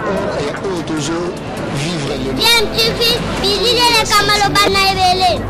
DMTV, bilile kamalo bana ebele.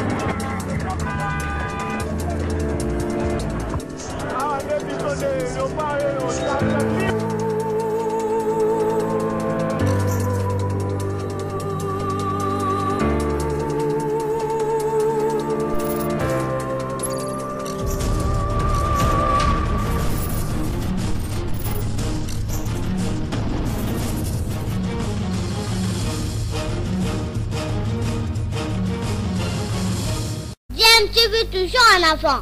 DMTV toujours en avant.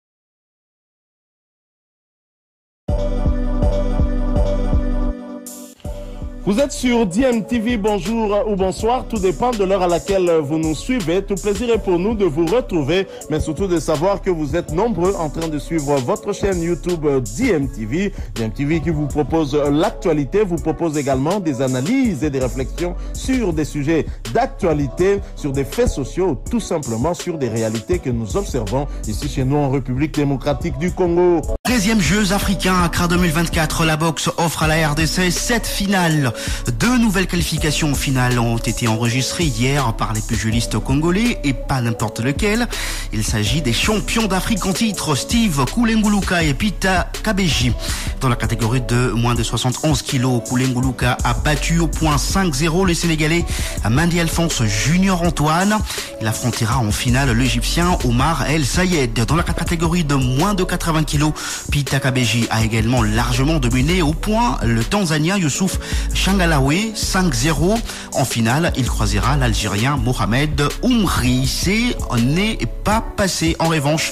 Vous êtes sur DMTV, bonjour ou bonsoir, tout dépend de l'heure à laquelle vous nous suivez. Tout plaisir est pour nous de vous retrouver, mais surtout de savoir que vous êtes nombreux en train de suivre votre chaîne YouTube DMTV. DMTV qui vous propose l'actualité, vous propose également des analyses et des réflexions sur des sujets d'actualité, sur des faits sociaux, tout simplement sur des réalités que nous observons ici chez nous en République démocratique du Congo. 13e Jeux africains Accra 2024, la boxe offre à la RDC 7 finales. 2 nouvelles qualifications finales ont été enregistrées hier par les pugilistes congolais et pas n'importe lequel. Il s'agit des champions d'Afrique en titre, Steve Kulenguluka et Pita Kabeji. Dans la catégorie de moins de 71 kilos, Kulenguluka a battu au point 5-0 le Sénégalais Mandi Alphonse Junior Antoine. Il affrontera en finale l'Égyptien Omar El Sayed. Dans la catégorie de moins de 80 kilos, Pita Kabeji a également largement dominé au point le Tanzanien Youssouf Changalawe 5-0. En finale, il croisera l'Algérien Mohamed Oumri. C'est n'est pas passé en revanche.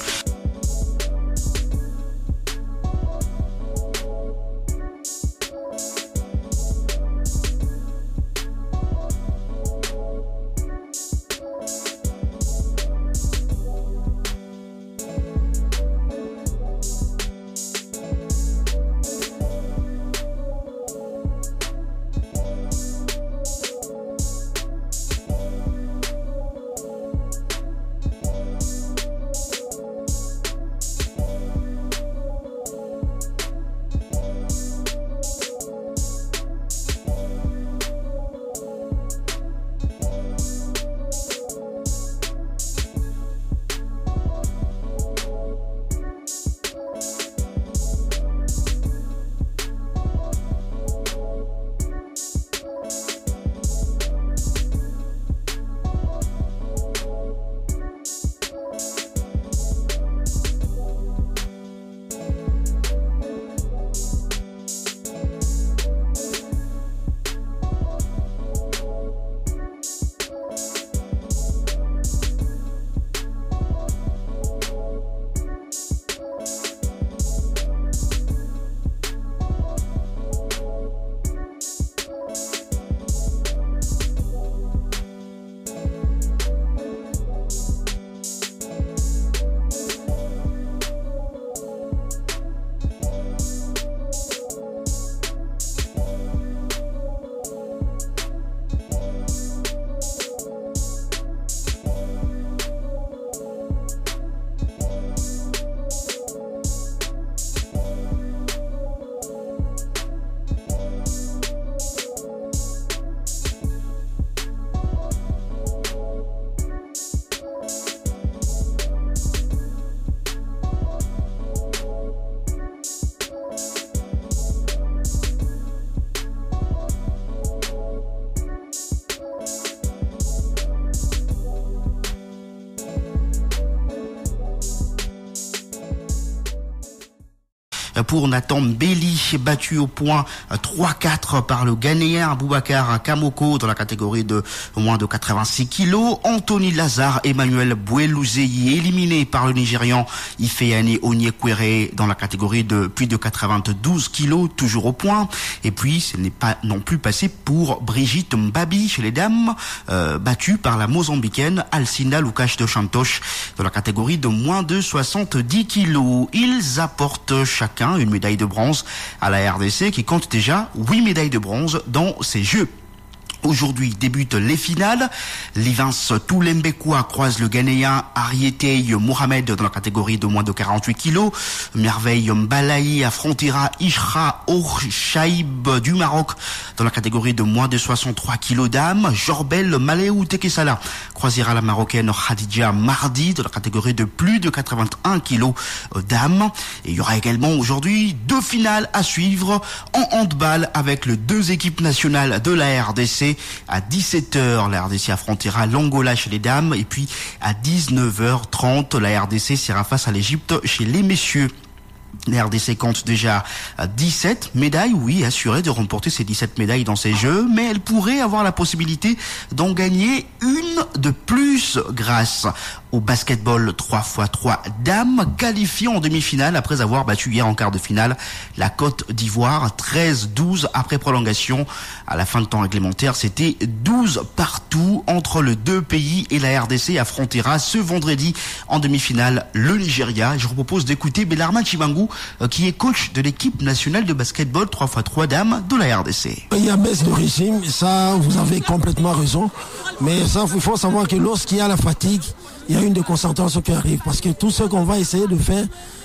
pour Nathan Mbeli, battu au point 3-4 par le Ghanéen Boubacar Kamoko dans la catégorie de moins de 86 kilos. Anthony Lazare, Emmanuel Bouelouzei éliminé par le Nigérian Ifeanyi Onyekwere dans la catégorie de plus de 92 kilos, toujours au point. Et puis, ce n'est pas non plus passé pour Brigitte Mbabi chez les dames, battue par la Mozambicaine Alcinda Lucas de Chantoche dans la catégorie de moins de 70 kilos. Ils apportent chacun une médaille de bronze à la RDC qui compte déjà 8 médailles de bronze dans ces Jeux. Aujourd'hui débutent les finales. L'Ivans Toulembekwa croise le Ghanéen Arietei Mohamed dans la catégorie de moins de 48 kilos. Merveille Mbalaï affrontera Ishra Orshaib du Maroc dans la catégorie de moins de 63 kilos dames. Jorbel Maleou Tekesala croisera la Marocaine Khadija Mardi dans la catégorie de plus de 81 kilos dames. Et il y aura également aujourd'hui 2 finales à suivre en handball avec les 2 équipes nationales de la RDC. À 17h, la RDC affrontera l'Angola chez les dames. Et puis à 19h30, la RDC sera face à l'Égypte chez les messieurs. La RDC compte déjà 17 médailles, oui, assurée de remporter ces 17 médailles dans ces Jeux, mais elle pourrait avoir la possibilité d'en gagner une de plus grâce au basketball 3x3 dames, qualifiée en demi-finale après avoir battu hier en quart de finale la Côte d'Ivoire 13-12 après prolongation. À la fin de temps réglementaire, c'était 12 partout entre les 2 pays et la RDC affrontera ce vendredi en demi-finale le Nigeria. Je vous propose d'écouter Bellarmin Chibangu qui est coach de l'équipe nationale de basketball 3x3 dames de la RDC. Il y a baisse de régime, ça vous avez complètement raison, mais ça il faut savoir que lorsqu'il y a la fatigue, il y a une déconcentration qui arrive parce que tout ce qu'on va essayer de faire,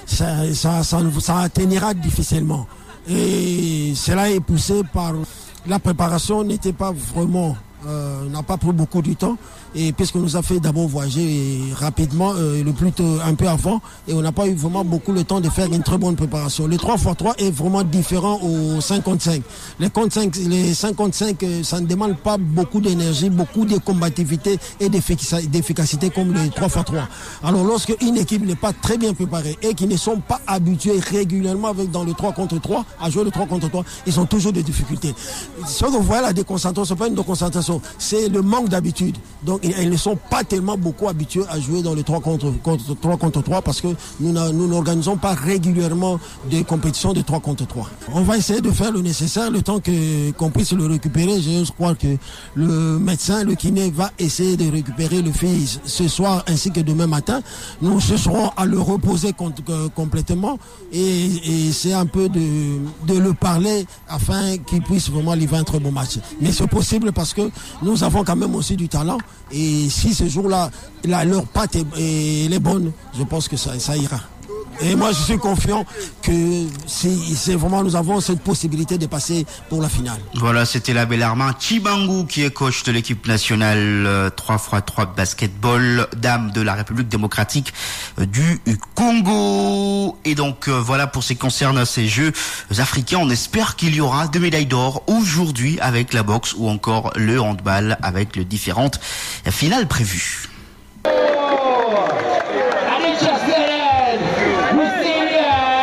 ça atteignira difficilement. Et cela est poussé par la préparation n'était pas vraiment, n'a pas pris beaucoup de temps. Et puisque nous a fait d'abord voyager rapidement, le plus tôt, un peu avant, et on n'a pas eu vraiment beaucoup le temps de faire une très bonne préparation. Le 3x3 est vraiment différent au 55. Les 55, ça ne demande pas beaucoup d'énergie, beaucoup de combativité et d'efficacité comme les 3x3. Alors lorsque une équipe n'est pas très bien préparée et qui ne sont pas habitués régulièrement dans le 3 contre 3, à jouer le 3 contre 3, ils ont toujours des difficultés. Ce qu'on voit la déconcentration, ce n'est pas une déconcentration, c'est le manque d'habitude. Donc ils ne sont pas tellement beaucoup habitués à jouer dans le 3 contre 3 parce que nous n'organisons pas régulièrement des compétitions de 3 contre 3. On va essayer de faire le nécessaire le temps qu'on puisse le récupérer. Je crois que le médecin, le kiné va essayer de récupérer le fils ce soir ainsi que demain matin. Nous serons à le reposer complètement et c'est un peu de le parler afin qu'il puisse vraiment livrer un très bon match. Mais c'est possible parce que nous avons quand même aussi du talent. Et si ce jour-là, leur patte est bonne, je pense que ça ira. Et moi, je suis confiant que c'est vraiment, nous avons cette possibilité de passer pour la finale. Voilà, c'était la Bellarmin Chibangu qui est coach de l'équipe nationale 3x3 basketball dame de la République démocratique du Congo. Et donc, voilà pour ce qui concerne ces Jeux africains. On espère qu'il y aura 2 médailles d'or aujourd'hui avec la boxe ou encore le handball avec les différentes finales prévues.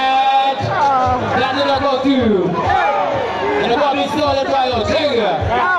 And the ball is still in the